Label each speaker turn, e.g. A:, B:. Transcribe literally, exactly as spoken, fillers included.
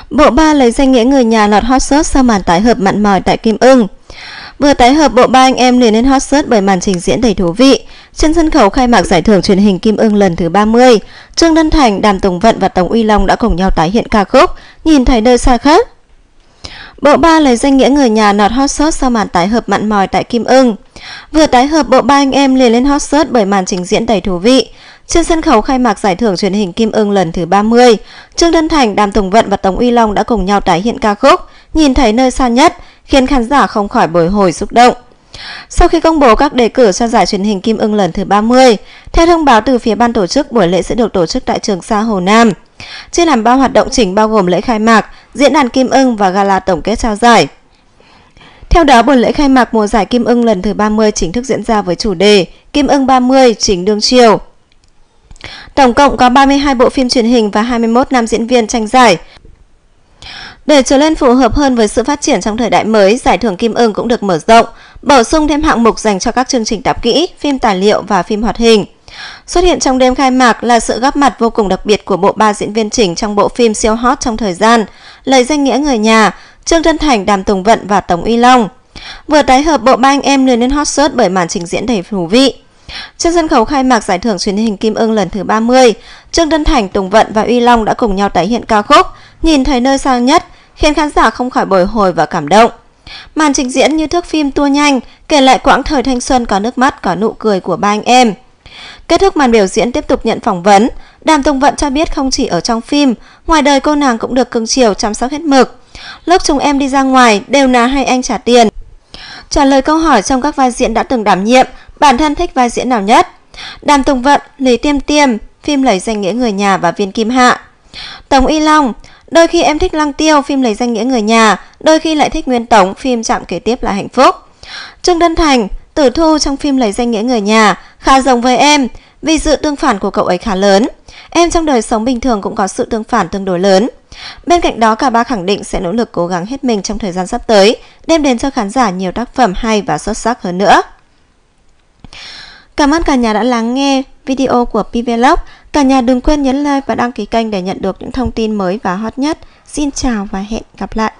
A: Bộ ba lấy danh nghĩa người nhà lọt hot search sau màn tái hợp mặn mòi tại Kim Ưng. Vừa tái hợp, bộ ba anh em liền lên hot search bởi màn trình diễn đầy thú vị. Trên sân khấu khai mạc giải thưởng truyền hình Kim Ưng lần thứ ba mươi, Trương Đân Thành, Đàm Tùng Vận và Tống Uy Long đã cùng nhau tái hiện ca khúc Nhìn Thấy Nơi Xa Khác. Bộ ba lấy danh nghĩa người nhà lọt hot search sau màn tái hợp mặn mòi tại Kim Ưng. Vừa tái hợp, bộ ba anh em liền lên hot search bởi màn trình diễn đầy thú vị. Trên sân khấu khai mạc giải thưởng truyền hình Kim Ưng lần thứ ba mươi, Trương Đân Thành, Đàm Tùng Vận và Tống Uy Long đã cùng nhau tái hiện ca khúc Nhìn Thấy Nơi Xa Nhất, khiến khán giả không khỏi bồi hồi xúc động. Sau khi công bố các đề cử cho giải truyền hình Kim Ưng lần thứ ba mươi, theo thông báo từ phía ban tổ chức, buổi lễ sẽ được tổ chức tại Trường Sa Hồ Nam. Chia làm ba hoạt động chính bao gồm lễ khai mạc, diễn đàn Kim Ưng và gala tổng kết trao giải. Theo đó, buổi lễ khai mạc mùa giải Kim Ưng lần thứ ba mươi chính thức diễn ra với chủ đề Kim Ưng ba mươi chính đương triều. Tổng cộng có ba mươi hai bộ phim truyền hình và hai mươi mốt nam diễn viên tranh giải. Để trở nên phù hợp hơn với sự phát triển trong thời đại mới, giải thưởng Kim Ưng cũng được mở rộng, bổ sung thêm hạng mục dành cho các chương trình tạp kỹ, phim tài liệu và phim hoạt hình. Xuất hiện trong đêm khai mạc là sự góp mặt vô cùng đặc biệt của bộ ba diễn viên chính trong bộ phim siêu hot trong thời gian lấy danh nghĩa người nhà, Trương Đân Thành, Đàm Tùng Vận và Tống Uy Long. Vừa tái hợp, bộ ba anh em liền lên hot search bởi màn trình diễn đầy thú vị. Trên sân khấu khai mạc giải thưởng truyền hình Kim Ưng lần thứ ba mươi, Trương Đân Thành, Tùng Vận và Uy Long đã cùng nhau tái hiện ca khúc Nhìn Thấy Nơi Xa Nhất, khiến khán giả không khỏi bồi hồi và cảm động. Màn trình diễn như thước phim tua nhanh, kể lại quãng thời thanh xuân có nước mắt, có nụ cười của ba anh em. Kết thúc màn biểu diễn, tiếp tục nhận phỏng vấn, Đàm Tùng Vận cho biết không chỉ ở trong phim, ngoài đời cô nàng cũng được cưng chiều chăm sóc hết mực. Lúc chúng em đi ra ngoài đều là hay anh trả tiền. Trả lời câu hỏi trong các vai diễn đã từng đảm nhiệm, bản thân thích vai diễn nào nhất? Đàm Tùng Vận, Lý Tiêm Tiêm, phim lấy danh nghĩa người nhà và Viên Kim Hạ. Tống Uy Long, đôi khi em thích Lăng Tiêu, phim lấy danh nghĩa người nhà, đôi khi lại thích Nguyên Tống, phim Chạm Kế Tiếp Là Hạnh Phúc. Trương Đân Thành, Tử Thu trong phim lấy danh nghĩa người nhà, khá giống với em, vì sự tương phản của cậu ấy khá lớn. Em trong đời sống bình thường cũng có sự tương phản tương đối lớn. Bên cạnh đó, cả ba khẳng định sẽ nỗ lực cố gắng hết mình trong thời gian sắp tới, đem đến cho khán giả nhiều tác phẩm hay và xuất sắc hơn nữa. Cảm ơn cả nhà đã lắng nghe video của Pvlog. Cả nhà đừng quên nhấn like và đăng ký kênh để nhận được những thông tin mới và hot nhất. Xin chào và hẹn gặp lại.